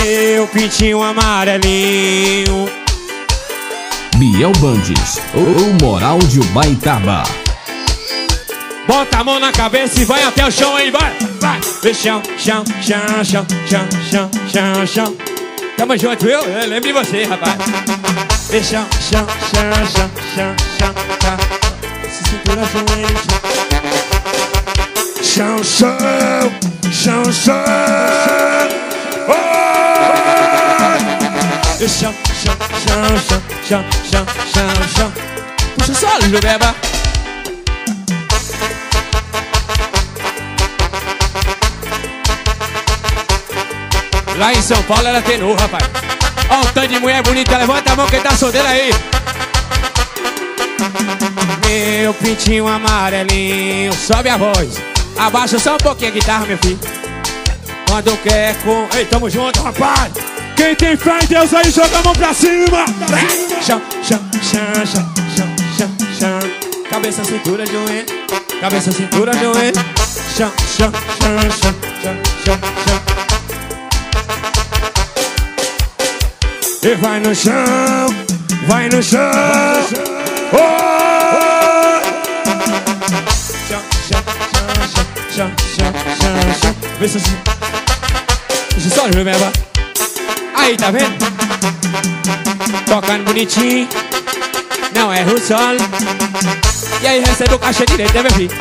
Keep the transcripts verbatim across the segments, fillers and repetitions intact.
Meu pintinho amarelinho. Biel Bandes, o moral de Ubaitaba. Bota a mão na cabeça e vai até o chão aí, vai, vai. Chão, chão, chão, chão, chão, chão, chão, chão. Tamo junto, viu? Eu lembro de você, rapaz. Chão, chão, chão, chão, chão, chão, chão. Se segura com ele, chão, chão, chão, chão. Chão, chão, chão, chão, chão, chão, chão, chão. Puxa só, Jureba. Lá em São Paulo ela tenor, rapaz. Ó um tanto de mulher bonita, levanta a mão quem tá solteira aí. Meu pintinho amarelinho, sobe a voz. Abaixa só um pouquinho a guitarra, meu filho. Quando quer com... Ei, tamo junto, rapaz. Quem tem fé em Deus aí, joga a mão pra cima. Chão, chão, chão, chão, chão, chão, chão. Cabeça, cintura, joelho. Cabeça, cintura, joelho. Chão, chão, chão, chão, chão, chão, chão. E vai no chão, vai no chão. Oh! Chão, chão, chão, chão, chão, chão, chão. Vê se assim. Deixa só eu ver, aí, tá vendo? Tocando bonitinho. Não erra o solo. E aí recebe o caixa direito, né, meu filho?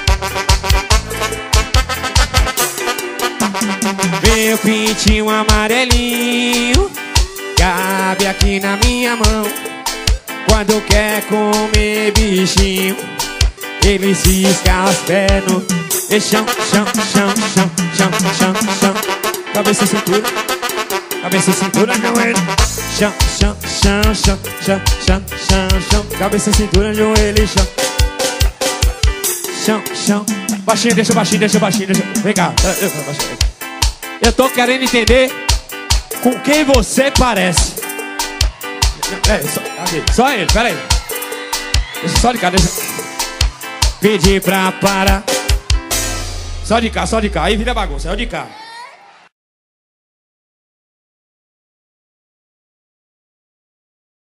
Meu pintinho amarelinho cabe aqui na minha mão. Quando quer comer bichinho, ele cisca as pernas. E chão, chão, chão, chão, chão, chão, chão. Cabeça, cintura. Cabeça, cintura, joelho. Chão, chão, chão, chão, chão, chão, chão, chão. Cabeça, cintura, joelho, chão. Chão, chão. Baixinho, deixa baixinho, deixa baixinho, deixa. Vem cá, eu, baixinho. Eu tô querendo entender com quem você parece. É, só, aqui, só ele, pera aí. Deixa só de cá, deixa. Pedir pra parar. Só de cá, só de cá. Aí vira bagunça, é o de cá.